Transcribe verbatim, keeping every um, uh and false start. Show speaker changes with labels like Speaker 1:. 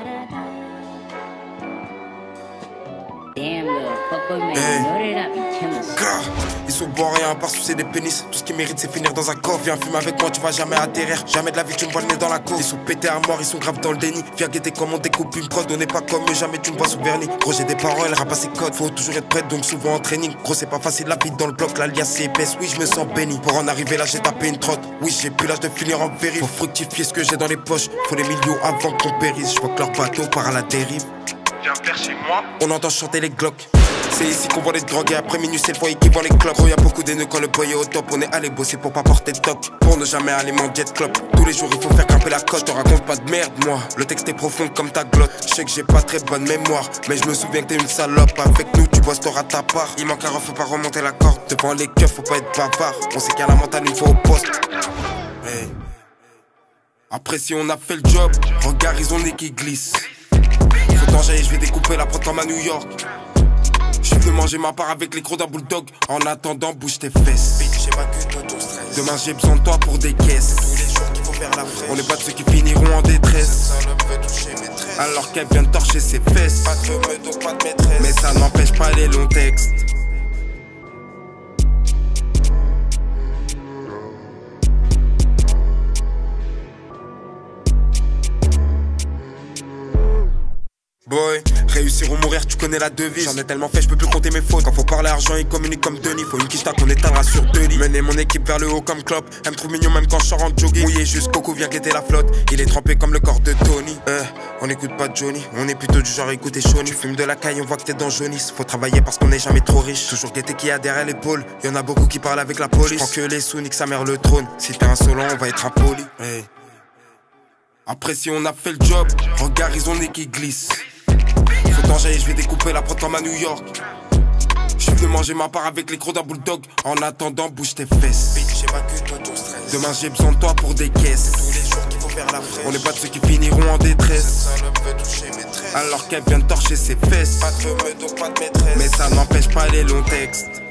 Speaker 1: Damn, little fuckboy man, you know that I be killing shit.
Speaker 2: Ils sont bons rien à part sucer des pénis. Tout ce qu'ils méritent c'est finir dans un coffre. Viens fumer avec moi, tu vas jamais atterrir. Jamais de la vie tu me vois le nez dans la côte. Ils sont pétés à mort, ils sont graves dans le déni. Viens guetter comment on découpe une prod. On n'est pas comme eux, jamais tu me vois sous vernis. Gros j'ai des paroles, rap à ses codes. Faut toujours être prêt donc souvent en training. Gros c'est pas facile la vie dans le bloc. L'alias c'est épaisse, oui je me sens béni. Pour en arriver là j'ai tapé une trotte. Oui j'ai plus l'âge de finir en péril. Faut fructifier ce que j'ai dans les poches. Faut des millions avant qu'on périsse. Je vois que leur bateau part à la dérive.
Speaker 3: Viens vers chez moi.
Speaker 2: On entend chanter les glocks. C'est ici qu'on vend les drogues et après minuit c'est le foyer qui vend les clopes. Gros y'a beaucoup d'ennemis quand le boy est au top. On est allé bosser pour pas porter de toc. Pour ne jamais aller mon jet club. Tous les jours il faut faire grimper la cote. Je te raconte pas de merde moi. Le texte est profond comme ta glotte. Je sais que j'ai pas très bonne mémoire, mais je me souviens que t'es une salope. Avec nous tu bosses t'auras ta part. Il manque un ref, faut pas remonter la corde. Devant les keufs faut pas être bavard. On sait qu'à la mentale une fois au poste. Hey. Après si on a fait le job, regarde ils ont le nez qui glisse. Faut danger, je vais découper la prod comme à New York. J'suis venu manger ma part avec les crocs d'un Bulldog. En attendant, bouge tes fesses.
Speaker 3: Bitch, j'ai pas que de ton stress.
Speaker 2: Demain j'ai besoin de toi pour des caisses.
Speaker 3: Tous les jours qu'il faut faire la fraîche.
Speaker 2: On n'est pas de ceux qui finiront en détresse.
Speaker 3: Cette salope veut toucher mes tresses.
Speaker 2: Alors qu'elle vient de torcher ses fesses.
Speaker 3: Pas de feu, donc pas de maîtresse.
Speaker 2: Mais ça n'empêche pas les longs textes. Boy, réussir ou mourir, tu connais la devise. J'en ai tellement fait, je peux plus compter mes fautes. Quand faut parler argent, ils communiquent comme Denis. Faut une quicheta qu'on éteindra sur deux lits. Mener mon équipe vers le haut comme Klopp. Elle me trouve mignon même quand je sors en jogging. Mouillé jusqu'au cou, vient guetter la flotte. Il est trempé comme le corps de Tony. Euh, on écoute pas Johnny, on est plutôt du genre à écouter Shawnee. Tu fumes de la caille, on voit que t'es dans jaunisse. Faut travailler parce qu'on est jamais trop riche. Toujours guetter qui a derrière l'épaule. Y'en a beaucoup qui parlent avec la police. J'prends que les sous, nique sa mère le trône. Si t'es insolent, on va être impoli. Hey. Après si on a fait le job, regarde ils ont le nez qui glisse. Faut danger, je vais découper la prod comme à New York. J'suis venu manger ma part avec les crocs d'un Bulldog. En attendant, bouge tes fesses.
Speaker 3: Bitch, j'ai pas que de ton stress.
Speaker 2: Demain j'ai besoin de toi pour des caisses.
Speaker 3: Tous les jours qu'il faut faire la fraîche.
Speaker 2: On n'est pas de ceux qui finiront en détresse.
Speaker 3: Cette salope veut toucher mes tresses.
Speaker 2: Alors qu'elle vient de torcher ses fesses.
Speaker 3: Pas de feu, donc pas de maîtresse.
Speaker 2: Mais ça n'empêche pas les longs textes.